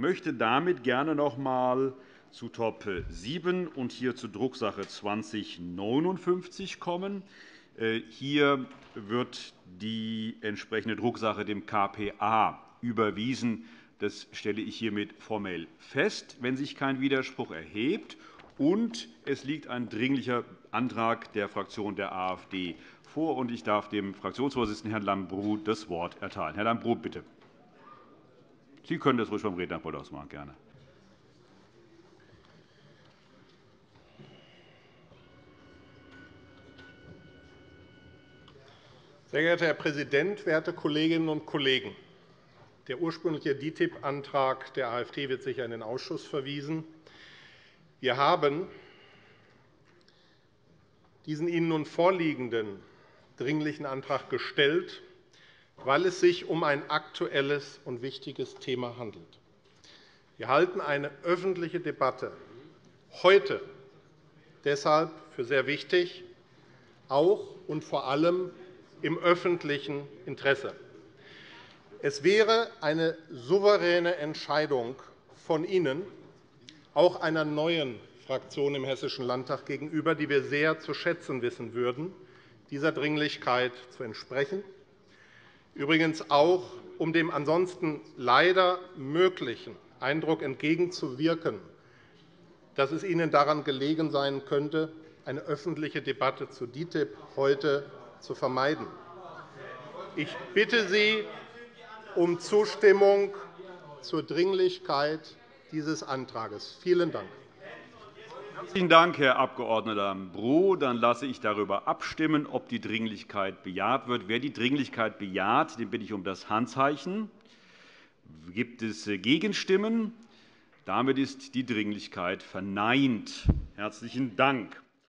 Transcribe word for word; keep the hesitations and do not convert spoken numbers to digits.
möchte damit gerne noch einmal zu Top sieben und hier zu Drucksache zwanzig neunundfünfzig kommen. Hier wird die entsprechende Drucksache dem K P A überwiesen. Das stelle ich hiermit formell fest, wenn sich kein Widerspruch erhebt. Und es liegt ein Dringlicher Antrag der Fraktion der AfD vor. Ich darf dem Fraktionsvorsitzenden, Herrn Lambrou, das Wort erteilen. Herr Lambrou, bitte. Sie können das ruhig vom Rednerpult aus machen, gerne. Sehr geehrter Herr Präsident, werte Kolleginnen und Kollegen! Der ursprüngliche D I T I B-Antrag der AfD wird sicher in den Ausschuss verwiesen. Wir haben diesen Ihnen nun vorliegenden Dringlichen Antrag gestellt, weil es sich um ein aktuelles und wichtiges Thema handelt. Wir halten eine öffentliche Debatte heute deshalb für sehr wichtig, auch und vor allem im öffentlichen Interesse. Es wäre eine souveräne Entscheidung von Ihnen, auch einer neuen Fraktion im Hessischen Landtag gegenüber, die wir sehr zu schätzen wissen würden, dieser Dringlichkeit zu entsprechen. Übrigens auch, um dem ansonsten leider möglichen Eindruck entgegenzuwirken, dass es Ihnen daran gelegen sein könnte, eine öffentliche Debatte zu D I T I B heute zu vermeiden. Ich bitte Sie um Zustimmung zur Dringlichkeit dieses Antrags. Vielen Dank. Herzlichen Dank, Herr Abg. Lambrou. Dann lasse ich darüber abstimmen, ob die Dringlichkeit bejaht wird. Wer die Dringlichkeit bejaht, den bitte ich um das Handzeichen. Gibt es Gegenstimmen? Damit ist die Dringlichkeit verneint. Herzlichen Dank.